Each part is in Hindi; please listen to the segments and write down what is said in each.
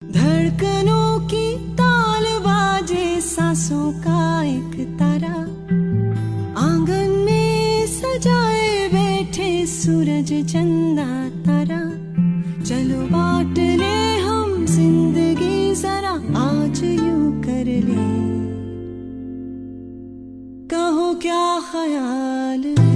धड़कनों की ताल बाजे सांसों का एक तारा, आंगन में सजाए बैठे सूरज चंदा तारा। चलो बांट ले हम जिंदगी जरा आज यूं कर ले, कहो क्या ख्याल है।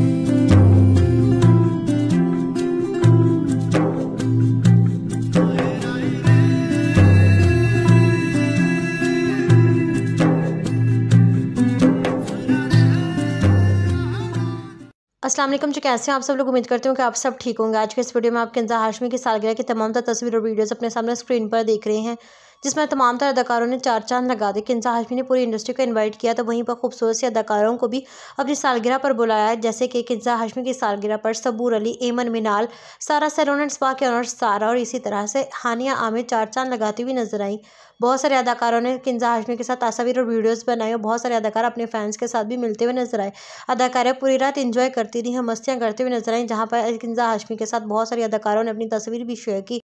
अस्सलाम वालेकुम जी, कैसे हैं आप सब लोग। उम्मीद करती हूँ कि आप सब ठीक होंगे। आज के इस वीडियो में आप किंजा हाशमी की सालगिरह की तमाम तर तस्वीर और वीडियोस अपने सामने स्क्रीन पर देख रहे हैं, जिसमें तमाम तर अदाकारों ने चार चांद लगा दी। किंजा हाशमी ने पूरी इंडस्ट्री को इनवाइट किया तो वहीं पर खूबसूरत से अदाकारों को भी अपनी सालगिरह पर बुलाया है, जैसे कि किंजा हाशमी की सालगिरह पर सबूर Ali, Eman Minal, Sara salon and spa के ऑनर सारा और इसी तरह से हानिया आमिर चार चांद लगाती हुई नजर आई। बहुत सारे अदाकारों ने किंजा हाशमी के साथ तस्वीर और वीडियोस बनाए और बहुत सारे अदाकार अपने फैंस के साथ भी मिलते हुए नजर आए। अदाकारें पूरी रात एंजॉय करती रही, मस्तियां करते हुए नजर आई, जहां पर किंजा हाशमी के साथ बहुत सारे अदाकारों ने अपनी तस्वीर भी शेयर की।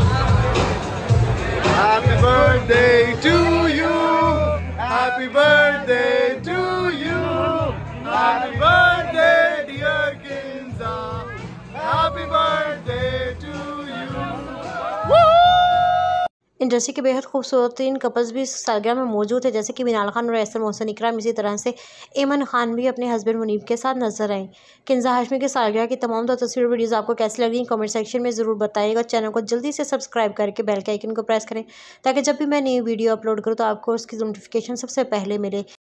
Happy birthday to you, happy birthday to you, happy birthday dear Kinza, happy birthday to you. Industry के बेहद खूबसूरत कपल्स भी सालगिरह में मौजूद है, जैसे कि मिनाल खान और एहसन मोहसिन इकराम। इसी तरह से एमन खान भी अपने हस्बैंड मुनीब के साथ नजर आए। किंजा हाशमी की सालगिरह की तमाम तो तस्वीर वीडियोस आपको कैसी लग रही हैं कमेंट सेक्शन में ज़रूर बताइएगा। चैनल को जल्दी से सब्सक्राइब करके बेल के आइकन को प्रेस करें, ताकि जब भी मैं नई वीडियो अपलोड करूँ तो आपको उसकी नोटिफिकेशन सबसे पहले मिले।